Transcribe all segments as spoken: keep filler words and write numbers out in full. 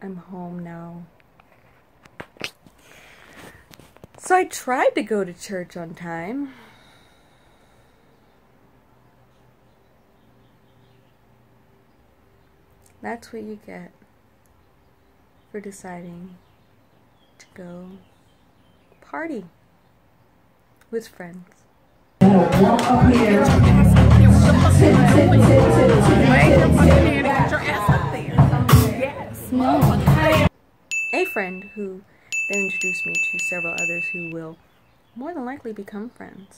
I'm home now. So I tried to go to church on time. That's what you get for deciding to go party with friends. Walk up here. Sit, sit, sit, sit, sit. Get your ass up there. Yes. No. A friend who then introduced me to several others who will more than likely become friends.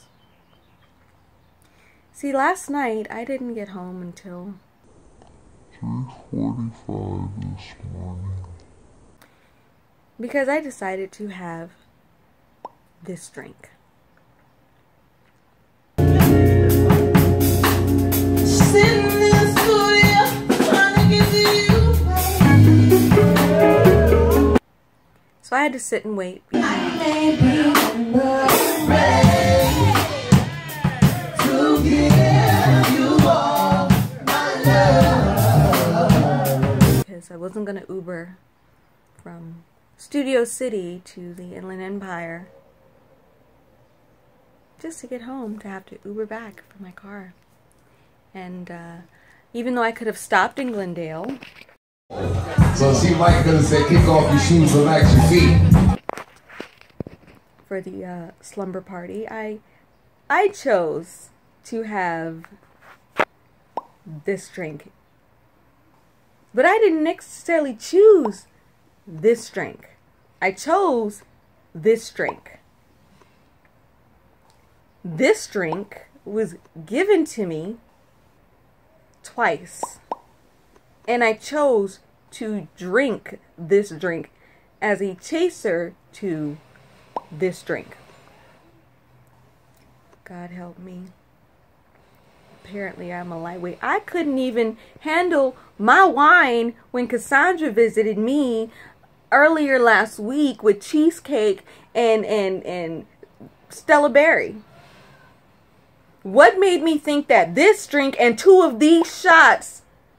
See, last night I didn't get home until three forty-five this morning. Because I decided to have this drink. So I had to sit and wait. Because I wasn't going to Uber from Studio City to the Inland Empire just to get home, to have to Uber back for my car. And uh, even though I could have stopped in Glendale. So she might gonna say, kick off your shoes, relax your feet. For the uh, slumber party, I, I chose to have this drink. But I didn't necessarily choose this drink. I chose this drink. This drink was given to me twice. And I chose to drink this drink as a chaser to this drink. God help me. Apparently I'm a lightweight. I couldn't even handle my wine when Cassandra visited me earlier last week with cheesecake and and and Stella Berry. What made me think that this drink and two of these shots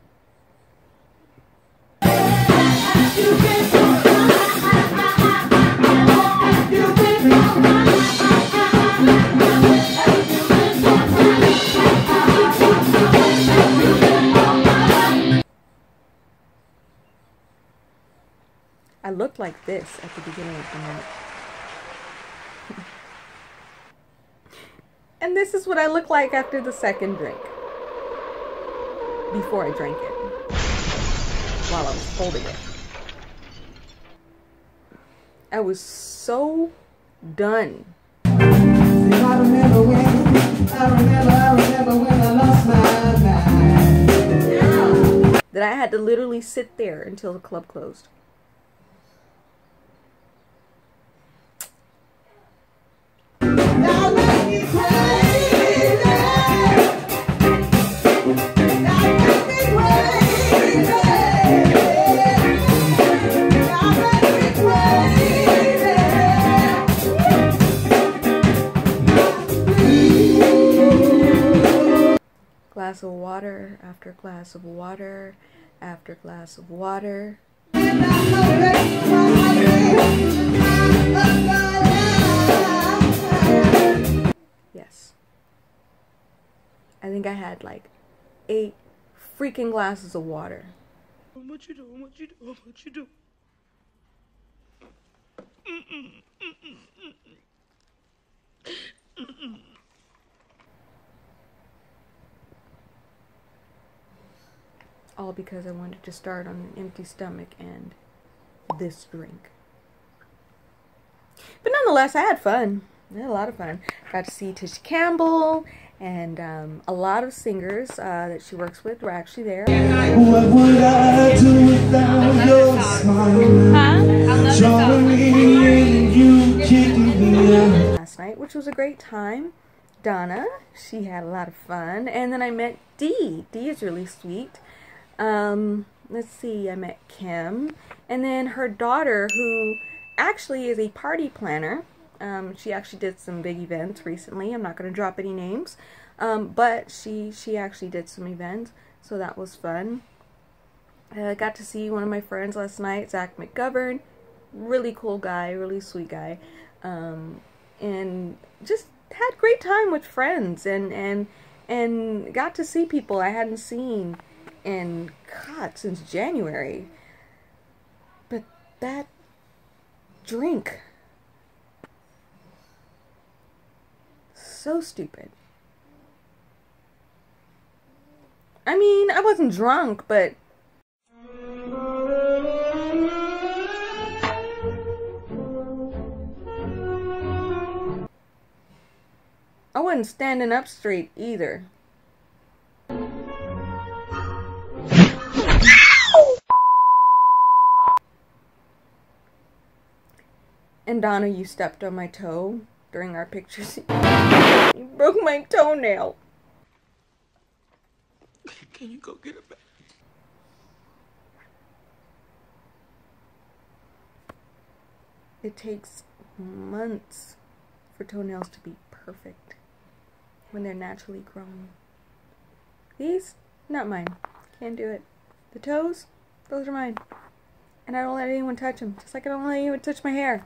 I looked like this at the beginning of the night. And this is what I look like after the second drink. Before I drank it. While I was holding it. I was so done. I remember when, I remember, I remember when I lost my mind. That I had to literally sit there until the club closed. Glass of water after glass of water after glass of water. Yes. I think I had like eight freaking glasses of water. What you do? What you do? What you do? Mm-mm, mm-mm, mm-mm. Mm-mm. All because I wanted to start on an empty stomach and this drink. But nonetheless, I had fun. I had a lot of fun. Got to see Tisha Campbell and um, a lot of singers uh, that she works with were actually there. What would I do without your smile? Huh? Me you kicking me out. Last night, which was a great time. Donna, she had a lot of fun. And then I met Dee. Dee is really sweet. Um, let's see, I met Kim, and then her daughter, who actually is a party planner. Um, she actually did some big events recently. I'm not going to drop any names, um, but she she actually did some events, so that was fun. I got to see one of my friends last night, Zach McGovern. Really cool guy, really sweet guy. Um, and just had great time with friends and, and, and got to see people I hadn't seen in, God, since January. But that drink, so stupid. I mean, I wasn't drunk, but I wasn't standing up straight either. And Donna, you stepped on my toe during our pictures. You broke my toenail. Can you go get it back? It takes months for toenails to be perfect when they're naturally grown. These, not mine. Can't do it. The toes, those are mine. And I don't let anyone touch them. Just like I don't let anyone touch my hair.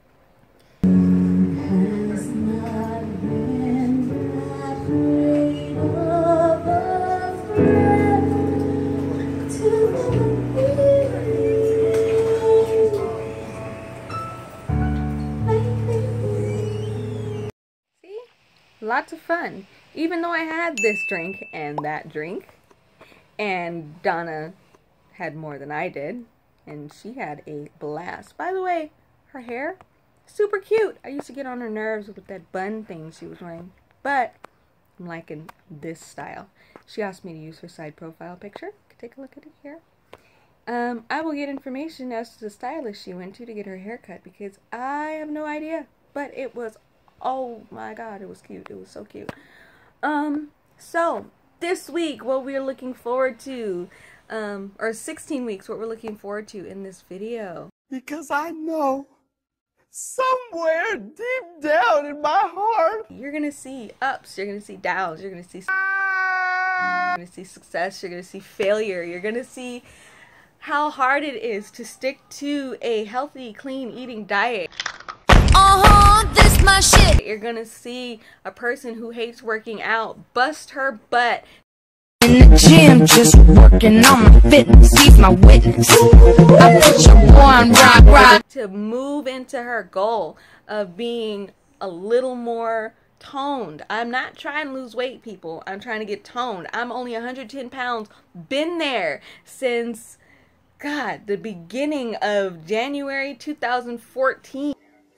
Lots of fun. Even though I had this drink and that drink, and Donna had more than I did, and she had a blast. By the way, her hair, super cute. I used to get on her nerves with that bun thing she was wearing, but I'm liking this style. She asked me to use her side profile picture. Take a look at it here. Um, I will get information as to the stylist she went to to get her hair cut because I have no idea, but it was, oh my god, it was cute. It was so cute. Um, so, this week, what we're looking forward to, um, or sixteen weeks, what we're looking forward to in this video. Because I know, somewhere deep down in my heart, You're gonna see ups, you're gonna see downs, you're gonna see, you're gonna see success, you're gonna see failure, you're gonna see how hard it is to stick to a healthy, clean eating diet. Uh-huh, this my shit. You're gonna see a person who hates working out bust her butt In the gym, just working on my fitness. He's my witness. I put your boy on rock, rock. to move into her goal of being a little more toned. I'm not trying to lose weight, people. I'm trying to get toned. I'm only one hundred ten pounds. Been there since, God, the beginning of January two thousand fourteen.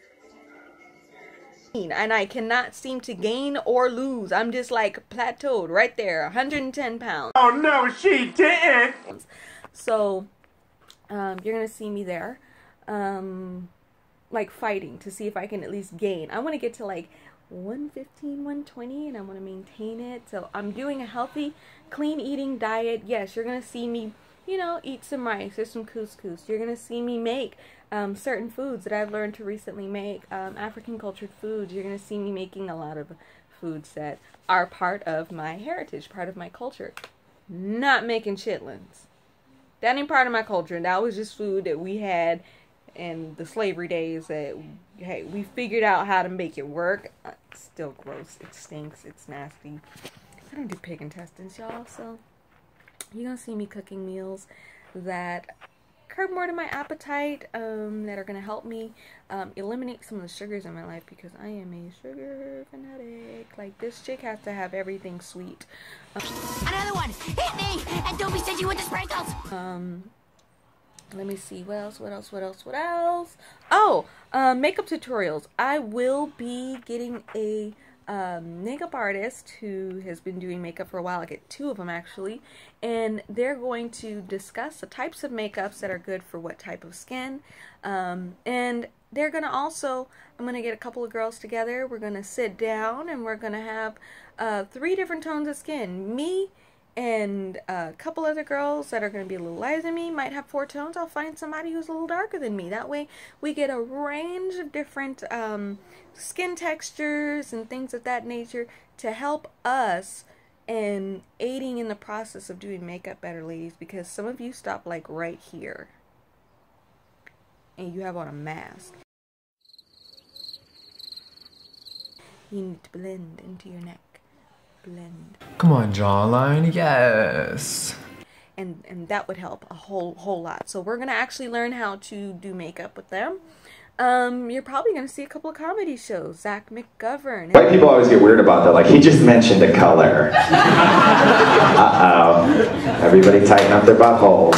And I cannot seem to gain or lose. I'm just like plateaued right there, one hundred ten pounds. oh no, she didn't. So, um, you're gonna see me there, um, like fighting to see if I can at least gain. I want to get to like one fifteen, one twenty, and I want to maintain it. So I'm doing a healthy, clean eating diet. Yes, you're gonna see me, you know, eat some rice or some couscous. You're gonna see me make um, certain foods that I've learned to recently make, um, African cultured foods. You're gonna see me making a lot of foods that are part of my heritage, part of my culture. Not making chitlins. That ain't part of my culture. That was just food that we had in the slavery days that, hey, we figured out how to make it work. Uh, it's still gross. It stinks. It's nasty. I don't do pig intestines, y'all, so you're gonna see me cooking meals that curb more to my appetite, um, that are gonna help me um, eliminate some of the sugars in my life because I am a sugar fanatic. Like, this chick has to have everything sweet. Um, Another one. Hit me. And don't be stingy with the sprinkles. Um, let me see. What else? What else? What else? What else? Oh, uh, makeup tutorials. I will be getting a um, makeup artist who has been doing makeup for a while. I get two of them actually, and they're going to discuss the types of makeups that are good for what type of skin. Um, and they're gonna also, I'm gonna get a couple of girls together. We're gonna sit down and we're gonna have uh, three different tones of skin. Me and a couple other girls that are going to be a little lighter than me might have four tones. I'll find somebody who's a little darker than me. That way we get a range of different um, skin textures and things of that nature to help us and aiding in the process of doing makeup better, ladies, because some of you stop like right here and you have on a mask. You need to blend into your neck. Blend. Come on, jawline. Yes. And and that would help a whole whole lot. So we're gonna actually learn how to do makeup with them. Um, you're probably gonna see a couple of comedy shows. Zach McGovern. White people always get weird about that. Like, he just mentioned a color. Uh-oh. Everybody tighten up their buttholes.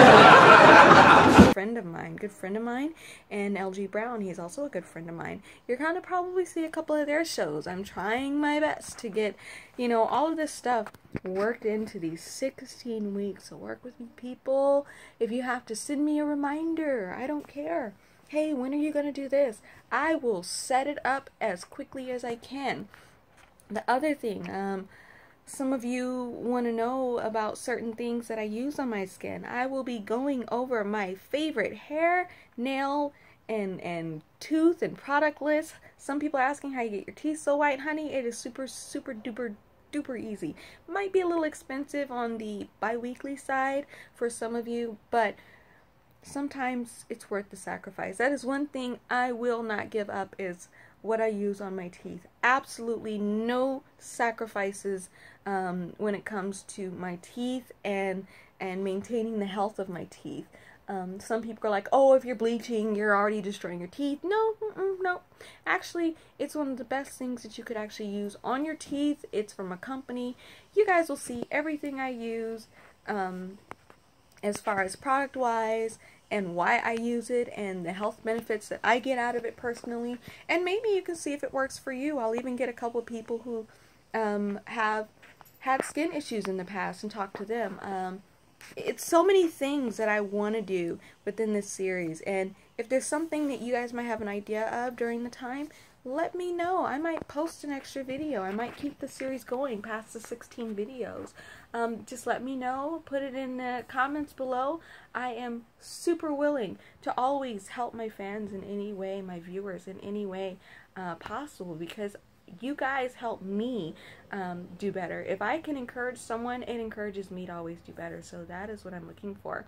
Friend of mine, good friend of mine, and L G Brown, he's also a good friend of mine. You're gonna probably see a couple of their shows. I'm trying my best to get, you know, all of this stuff worked into these sixteen weeks. So work with me, people. If you have to send me a reminder, I don't care. Hey, when are you gonna do this? I will set it up as quickly as I can. The other thing, um, some of you want to know about certain things that I use on my skin. I will be going over my favorite hair, nail, and and tooth and product list. Some people are asking how you get your teeth so white, honey. It is super, super duper duper easy. Might be a little expensive on the bi-weekly side for some of you, but sometimes it's worth the sacrifice. That is one thing I will not give up, is what I use on my teeth. Absolutely no sacrifices um, when it comes to my teeth and and maintaining the health of my teeth. Um, some people are like, oh, if you're bleaching, you're already destroying your teeth. No, mm-mm, no. Actually, it's one of the best things that you could actually use on your teeth. It's from a company. You guys will see everything I use um, as far as product-wise, and why I use it, and the health benefits that I get out of it personally. And maybe you can see if it works for you. I'll even get a couple of people who um, have had skin issues in the past and talk to them. Um, it's so many things that I want to do within this series. And if there's something that you guys might have an idea of during the time, let me know. I might post an extra video. I might keep the series going past the sixteen videos. Um, just let me know. Put it in the comments below. I am super willing to always help my fans in any way, my viewers in any way uh, possible, because you guys help me um, do better. If I can encourage someone, it encourages me to always do better. So that is what I'm looking for.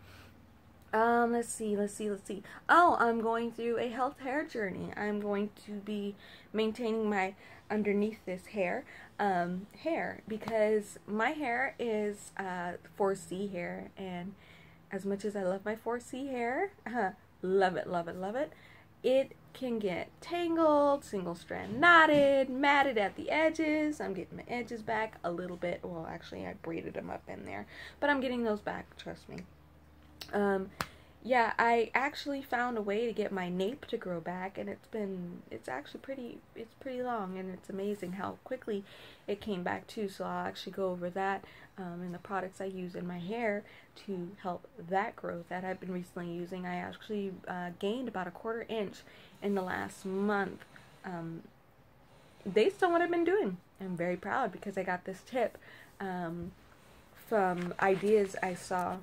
Um, let's see, let's see, let's see. Oh, I'm going through a health hair journey. I'm going to be maintaining my underneath this hair, um, hair, because my hair is, uh, four C hair, and as much as I love my four C hair, uh, love it, love it, love it, it can get tangled, single strand knotted, matted at the edges. I'm getting my edges back a little bit. Well, actually, I braided them up in there, but I'm getting those back, trust me. Um, yeah, I actually found a way to get my nape to grow back, and it's been, it's actually pretty, it's pretty long, and it's amazing how quickly it came back too. So I'll actually go over that, um, and the products I use in my hair to help that growth that I've been recently using. I actually, uh, gained about a quarter inch in the last month, um, based on what I've been doing. I'm very proud because I got this tip, um, from ideas I saw.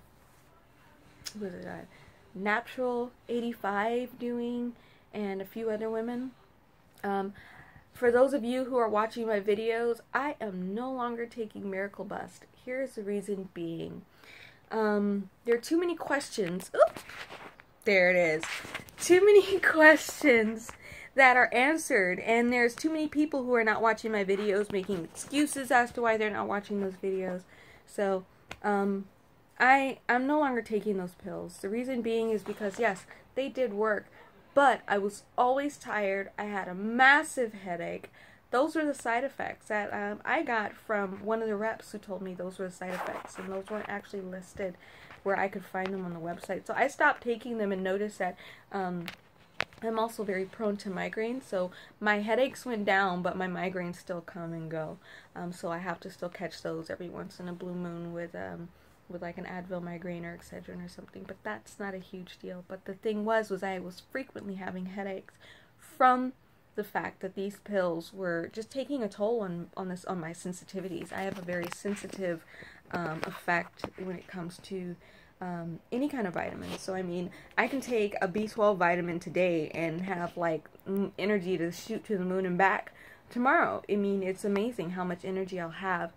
Was it a Natural eighty-five doing, and a few other women. Um, for those of you who are watching my videos, I am no longer taking Miracle Bust. Here's the reason being. Um, there are too many questions. Oop, there it is. Too many questions that are answered, and there's too many people who are not watching my videos making excuses as to why they're not watching those videos. So, um... I, I'm no longer taking those pills. The reason being is because, yes, they did work, but I was always tired. I had a massive headache. Those were the side effects that um, I got from one of the reps who told me those were the side effects, and those weren't actually listed where I could find them on the website. So I stopped taking them and noticed that um, I'm also very prone to migraines, so my headaches went down, but my migraines still come and go. Um, so I have to still catch those every once in a blue moon with... Um, with like an Advil migraine or Excedrin or something, but that's not a huge deal. But the thing was, was I was frequently having headaches from the fact that these pills were just taking a toll on, on this, on my sensitivities. I have a very sensitive um, effect when it comes to um, any kind of vitamin. So, I mean, I can take a B twelve vitamin today and have like energy to shoot to the moon and back tomorrow. I mean, it's amazing how much energy I'll have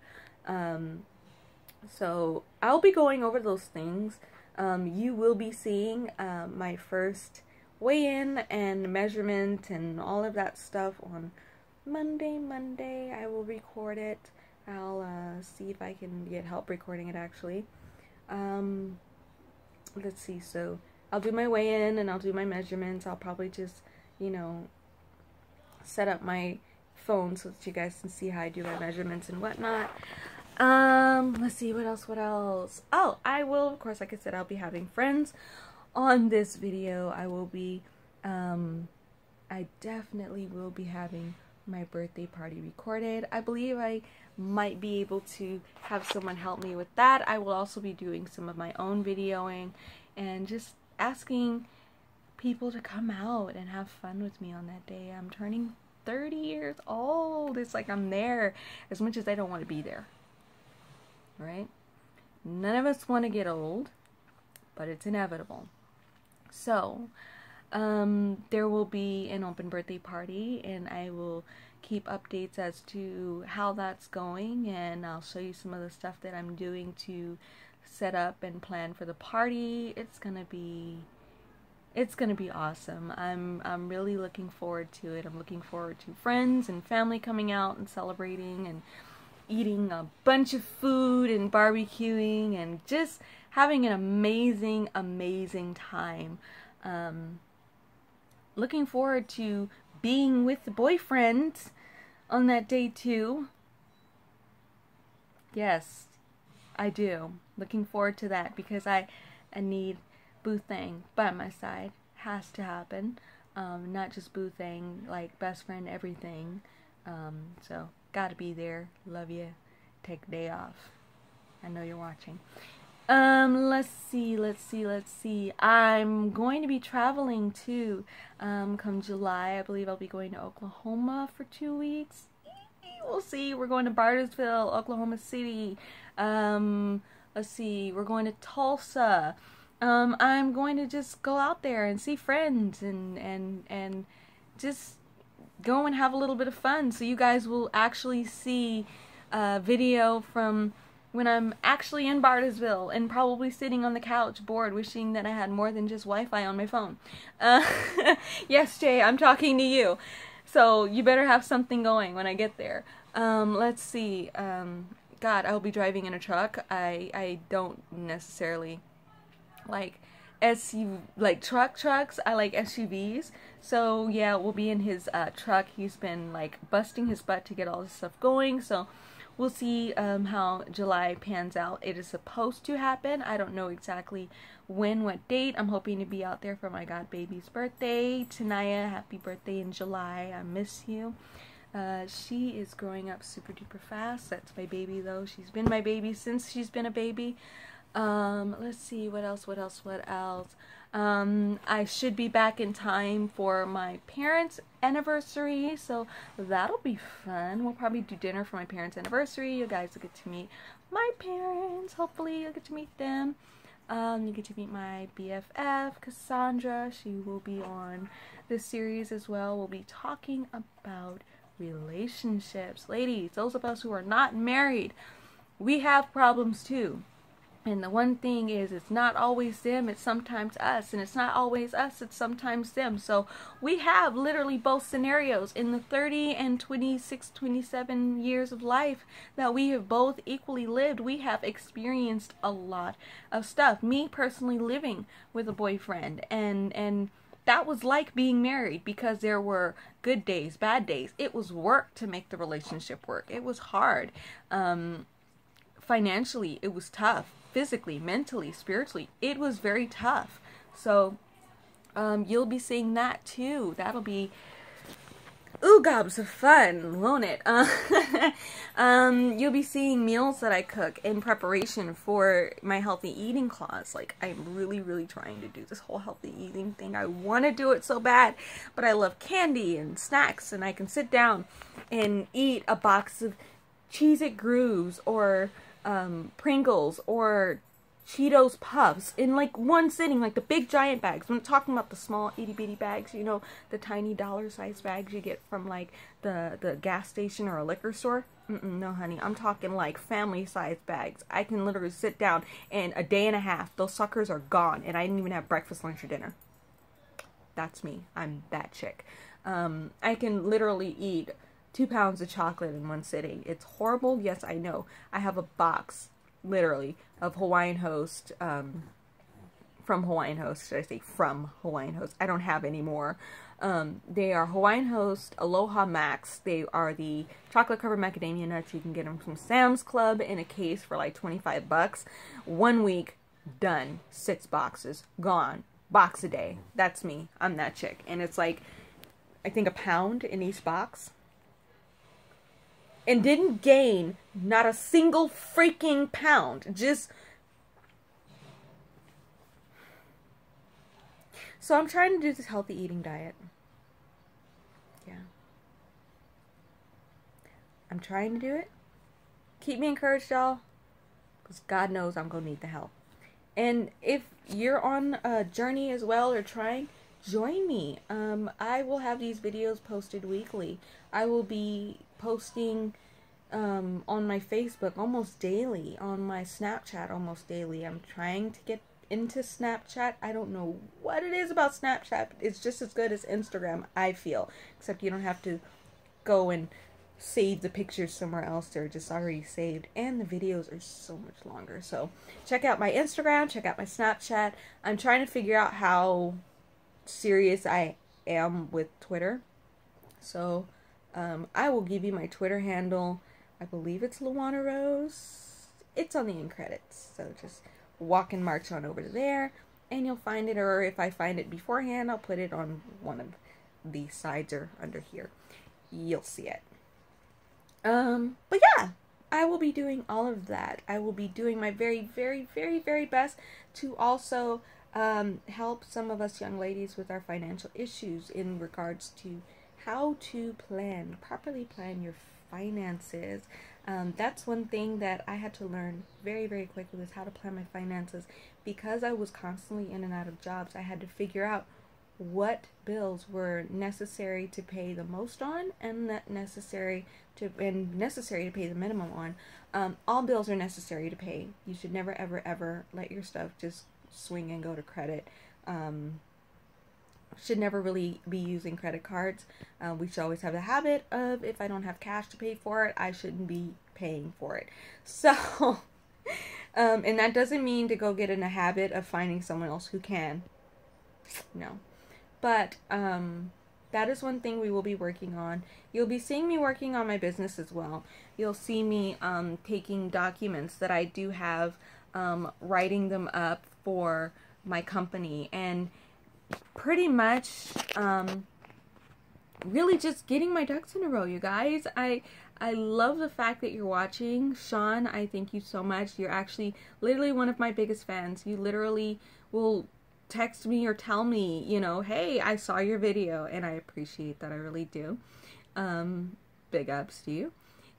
Um, so I'll be going over those things. Um, you will be seeing uh, my first weigh-in and measurement and all of that stuff on Monday. Monday I will record it. I'll uh, see if I can get help recording it actually. Um, let's see, so I'll do my weigh-in and I'll do my measurements. I'll probably just, you know, set up my phone so that you guys can see how I do my measurements and whatnot. Um, let's see, what else, what else? Oh, I will, of course, like I said, I'll be having friends on this video. I will be, um, I definitely will be having my birthday party recorded. I believe I might be able to have someone help me with that. I will also be doing some of my own videoing and just asking people to come out and have fun with me on that day. I'm turning thirty years old. It's like I'm there as much as I don't want to be there. Right? None of us want to get old, but it's inevitable. So, um, there will be an open birthday party, and I will keep updates as to how that's going, and I'll show you some of the stuff that I'm doing to set up and plan for the party. It's gonna be, it's gonna be awesome. I'm, I'm really looking forward to it. I'm looking forward to friends and family coming out and celebrating and eating a bunch of food and barbecuing and just having an amazing, amazing time. Um, looking forward to being with the boyfriend on that day too. Yes, I do. Looking forward to that because I, I need Boo Thang by my side. Has to happen. Um, not just Boo Thang, like best friend, everything. Um, so gotta be there. Love you. Take a day off. I know you're watching. Um, let's see, let's see, let's see. I'm going to be traveling too. Um, come July, I believe I'll be going to Oklahoma for two weeks. We'll see. We're going to Bartlesville, Oklahoma City. Um, let's see. We're going to Tulsa. Um, I'm going to just go out there and see friends and and and just go and have a little bit of fun. So you guys will actually see a video from when I'm actually in Bartlesville and probably sitting on the couch bored wishing that I had more than just Wi-Fi on my phone. Uh, yes, Jay, I'm talking to you. So you better have something going when I get there. Um, let's see. Um, God, I'll be driving in a truck. I, I don't necessarily like S U V, like truck trucks. I like S U Vs. So yeah, we'll be in his uh, truck. He's been like busting his butt to get all this stuff going. So we'll see um, how July pans out. It is supposed to happen. I don't know exactly when, what date. I'm hoping to be out there for my god baby's birthday. Tanaya, happy birthday in July. I miss you. Uh, she is growing up super duper fast. That's my baby though. She's been my baby since she's been a baby. Um, let's see, what else, what else, what else? Um, I should be back in time for my parents' anniversary, so that'll be fun. We'll probably do dinner for my parents' anniversary. You guys will get to meet my parents. Hopefully you'll get to meet them. Um, you get to meet my B F F, Cassandra. She will be on this series as well. We'll be talking about relationships. Ladies, those of us who are not married, we have problems too. And the one thing is, it's not always them, it's sometimes us. And it's not always us, it's sometimes them. So we have literally both scenarios in the thirty and twenty-six, twenty-seven years of life that we have both equally lived. We have experienced a lot of stuff. Me personally living with a boyfriend, and and that was like being married, because there were good days, bad days. It was work to make the relationship work. It was hard. Um, financially, it was tough. Physically, mentally, spiritually, it was very tough. So um, you'll be seeing that too. That'll be ooh gobs of fun, won't it? Uh, um, you'll be seeing meals that I cook in preparation for my healthy eating class. Like, I'm really, really trying to do this whole healthy eating thing. I want to do it so bad, but I love candy and snacks, and I can sit down and eat a box of Cheez-It Grooves or Um, Pringles or Cheetos Puffs in like one sitting, like the big giant bags. I'm not talking about the small itty bitty bags, you know, the tiny dollar size bags you get from like the, the gas station or a liquor store. Mm-mm, no, honey, I'm talking like family size bags. I can literally sit down and a day and a half, those suckers are gone, and I didn't even have breakfast, lunch, or dinner. That's me. I'm that chick. Um, I can literally eat two pounds of chocolate in one sitting. It's horrible. Yes, I know. I have a box, literally, of Hawaiian Host, um, from Hawaiian Host, should I say from Hawaiian Host. I don't have any more. Um, they are Hawaiian Host Aloha Max. They are the chocolate covered macadamia nuts. You can get them from Sam's Club in a case for like twenty-five bucks. One week, done. Six boxes, gone. Box a day. That's me. I'm that chick. And it's like, I think a pound in each box. And didn't gain not a single freaking pound. Just... So I'm trying to do this healthy eating diet. Yeah. I'm trying to do it. Keep me encouraged, y'all. Because God knows I'm going to need the help. And if you're on a journey as well or trying, join me. Um, I will have these videos posted weekly. I will be posting um, on my Facebook almost daily. On my Snapchat almost daily. I'm trying to get into Snapchat. I don't know what it is about Snapchat. It's just as good as Instagram, I feel. Except you don't have to go and save the pictures somewhere else. They're just already saved. And the videos are so much longer. So check out my Instagram. Check out my Snapchat. I'm trying to figure out how serious I am with Twitter. So um, I will give you my Twitter handle. I believe it's Luwanna Rose. It's on the end credits. So just walk and march on over to there and you'll find it, or if I find it beforehand, I'll put it on one of the sides or under here. You'll see it. Um, but yeah, I will be doing all of that. I will be doing my very, very, very, very best to also um, help some of us young ladies with our financial issues in regards to how to plan, properly plan your finances. Um, that's one thing that I had to learn very, very quickly, was how to plan my finances. Because I was constantly in and out of jobs, I had to figure out what bills were necessary to pay the most on and not necessary to and necessary to pay the minimum on. Um, all bills are necessary to pay. You should never, ever, ever let your stuff just swing and go to credit. Um, should never really be using credit cards. Uh, we should always have the habit of, if I don't have cash to pay for it, I shouldn't be paying for it. So, um, and that doesn't mean to go get in a habit of finding someone else who can. No. But, um, that is one thing we will be working on. You'll be seeing me working on my business as well. You'll see me, um, taking documents that I do have, um, writing them up for my company, and pretty much, um, really just getting my ducks in a row, you guys. I, I love the fact that you're watching. Sean, I thank you so much. You're actually literally one of my biggest fans. You literally will text me or tell me, you know, hey, I saw your video, and I appreciate that. I really do. Um, big ups to you.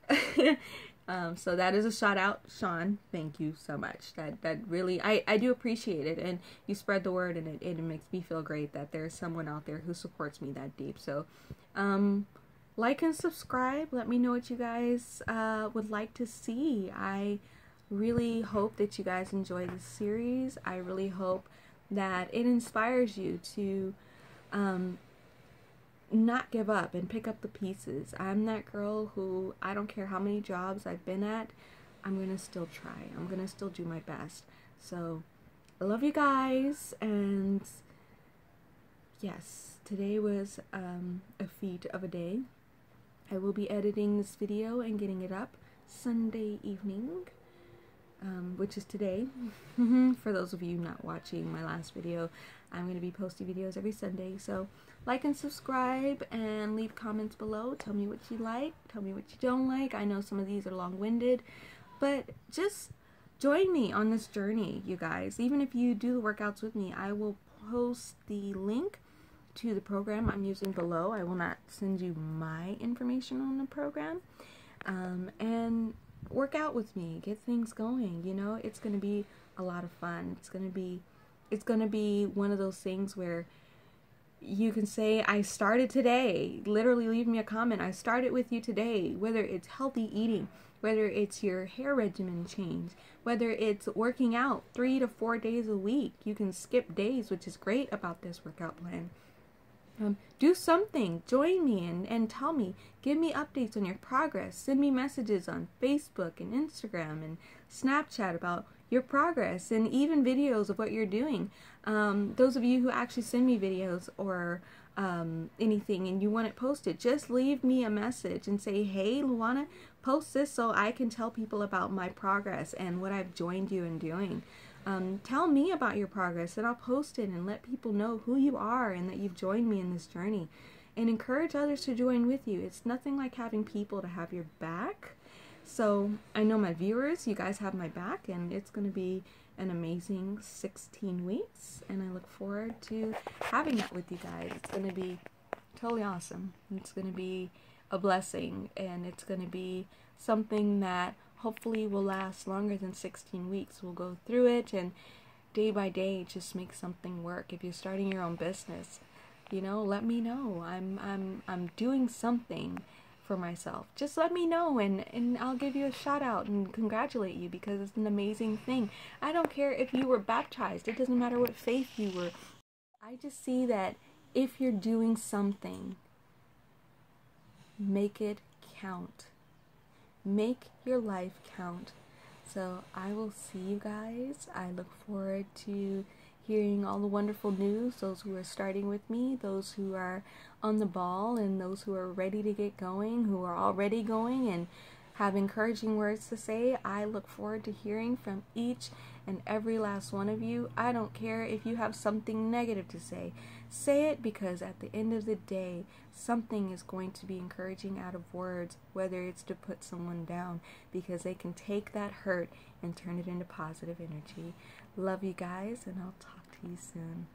Um, so that is a shout out, Sean. Thank you so much. That that really, I, I do appreciate it, and you spread the word, and it, it makes me feel great that there's someone out there who supports me that deep. So, um, like and subscribe. Let me know what you guys uh, would like to see. I really hope that you guys enjoy this series. I really hope that it inspires you to um, not give up and pick up the pieces. I'm that girl who, I don't care how many jobs I've been at, I'm gonna still try. I'm gonna still do my best. So, I love you guys, and yes, today was um, a feat of a day. I will be editing this video and getting it up Sunday evening, um, which is today. For those of you not watching my last video, I'm going to be posting videos every Sunday. So like and subscribe and leave comments below. Tell me what you like. Tell me what you don't like. I know some of these are long-winded, but just join me on this journey, you guys. Even if you do the workouts with me, I will post the link to the program I'm using below. I will not send you my information on the program. Um, and work out with me. Get things going. You know, it's going to be a lot of fun. It's gonna be, it's gonna be one of those things where you can say, I started today. Literally leave me a comment. I started with you today. Whether it's healthy eating, whether it's your hair regimen change, whether it's working out three to four days a week. You can skip days, which is great about this workout plan. Um, do something. Join me and, and tell me. Give me updates on your progress. Send me messages on Facebook and Instagram and Snapchat about your progress and even videos of what you're doing. Um, those of you who actually send me videos or um, anything and you want it posted, just leave me a message and say, hey, Luwanna, post this so I can tell people about my progress and what I've joined you in doing. Um, tell me about your progress and I'll post it and let people know who you are and that you've joined me in this journey. And encourage others to join with you. It's nothing like having people to have your back. So I know my viewers, you guys have my back, and it's going to be an amazing sixteen weeks. And I look forward to having that with you guys. It's going to be totally awesome. It's going to be a blessing, and it's going to be something that hopefully will last longer than sixteen weeks. We'll go through it and day by day just make something work. If you're starting your own business, you know, let me know. I'm I'm I'm doing something for myself. Just let me know and and I'll give you a shout out and congratulate you, because it's an amazing thing. I don't care if you were baptized. It doesn't matter what faith you were. I just see that if you're doing something, make it count. Make your life count. So I will see you guys. I look forward to hearing all the wonderful news, those who are starting with me, those who are on the ball, and those who are ready to get going, who are already going and have encouraging words to say. I look forward to hearing from each and every last one of you. I don't care if you have something negative to say. Say it, because at the end of the day, something is going to be encouraging out of words, whether it's to put someone down, because they can take that hurt and turn it into positive energy. Love you guys, and I'll talk to you soon.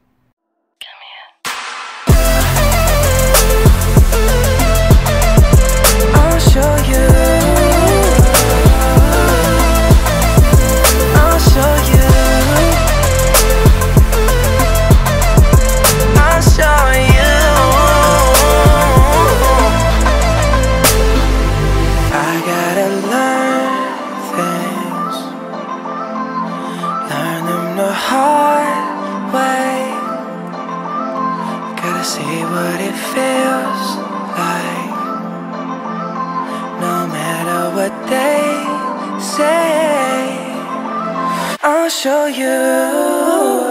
I'll show you. I'll show you. I'll show you. I gotta learn things, learn them the hard way. Gotta see what it feels like, no matter what they say. I'll show you.